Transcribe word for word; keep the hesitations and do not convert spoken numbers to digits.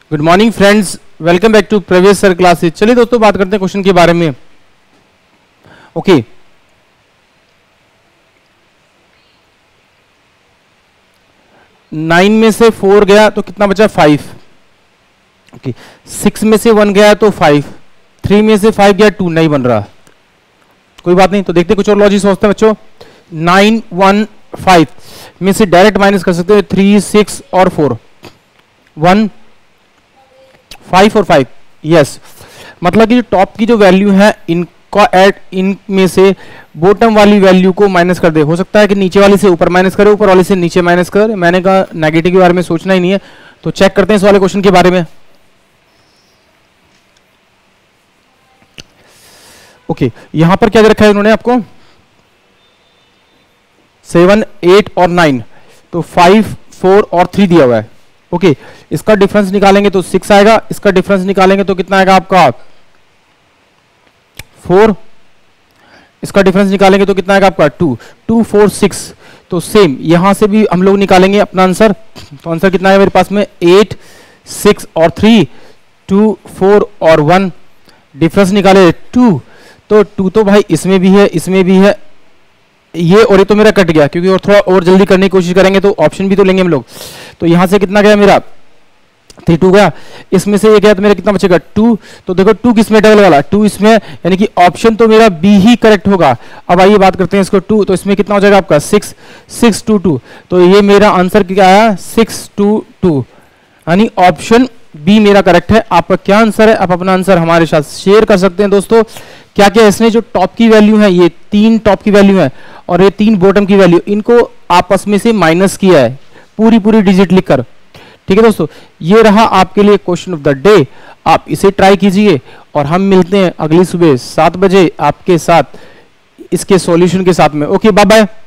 Good morning friends, welcome back to previous sir classes. चलिए दोस्तों बात करते हैं क्वेश्चन के बारे में। Okay okay. नाइन में से फोर गया तो कितना बचा? फाइव। ओके, सिक्स में से वन गया तो फाइव, थ्री में से फाइव गया टू, नहीं बन रहा, कोई बात नहीं। तो देखते कुछ और लॉजिक सोचते हैं बच्चों। नाइन वन फाइव में से डायरेक्ट माइनस कर सकते हैं थ्री सिक्स और फोर, वन फाइव और फाइव। यस, मतलब कि टॉप की जो वैल्यू है इनका ऐड इन में से बॉटम वाली वैल्यू को माइनस कर दे। हो सकता है कि नीचे वाली से ऊपर माइनस करे, ऊपर वाली से नीचे माइनस करे। मैंने कहा नेगेटिव के बारे में सोचना ही नहीं है। तो चेक करते हैं इस वाले क्वेश्चन के बारे में। ओके okay, यहां पर क्या दे रखा है इन्होंने आपको? सेवन एट और नाइन, तो फाइव फोर और थ्री दिया हुआ है। ओके okay, इसका डिफरेंस निकालेंगे तो सिक्स आएगा, इसका डिफरेंस निकालेंगे तो कितना आएगा आपका? फोर। इसका डिफरेंस निकालेंगे तो कितना आएगा आपका? टू। Two four six. तो सेम यहां से भी हम लोग निकालेंगे अपना आंसर। तो आंसर कितना है मेरे पास में? एट सिक्स और थ्री, टू फोर और वन। डिफरेंस निकाले टू, तो टू तो भाई इसमें भी है, इसमें भी है, ये और ये तो मेरा कट गया, क्योंकि और थोड़ा और जल्दी करने की कोशिश करेंगे तो ऑप्शन भी तो लेंगे हम लोग। तो यहां से कितना गया मेरा? थ्री टू गया, इसमें से ये गया तो मेरा कितना बचेगा? टू। तो देखो टू किसमें डबल वाला? टू इसमें, यानी कि ऑप्शन तो मेरा बी ही करेक्ट होगा। अब आइए बात करते हैं इसको टू, तो इसमें कितना हो जाएगा आपका? सिक्स। सिक्स टू टू, तो ये मेरा आंसर क्या आया? सिक्स टू टू, यानी ऑप्शन बी मेरा करेक्ट है। आपका क्या आंसर है? आप अपना आंसर हमारे साथ शेयर कर सकते हैं दोस्तों। क्या क्या इसने जो टॉप की वैल्यू है, ये तीन टॉप की वैल्यू है और ये तीन बॉटम की वैल्यू, इनको आपस में से माइनस किया है पूरी पूरी डिजिट लिखकर। ठीक है दोस्तों, ये रहा आपके लिए क्वेश्चन ऑफ द डे। आप इसे ट्राई कीजिए और हम मिलते हैं अगली सुबह सात बजे आपके साथ इसके सॉल्यूशन के साथ में। Okay, bye bye.